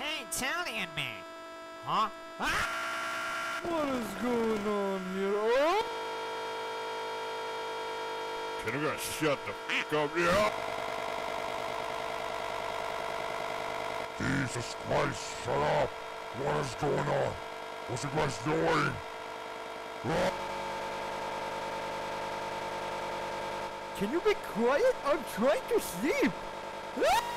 Hey, Italian man. Huh? Ah! What is going on here? Oh! Can you guys shut the f*** up? Yeah! Jesus Christ, shut up! What is going on? What's you guys doing? Can you be quiet? I'm trying to sleep.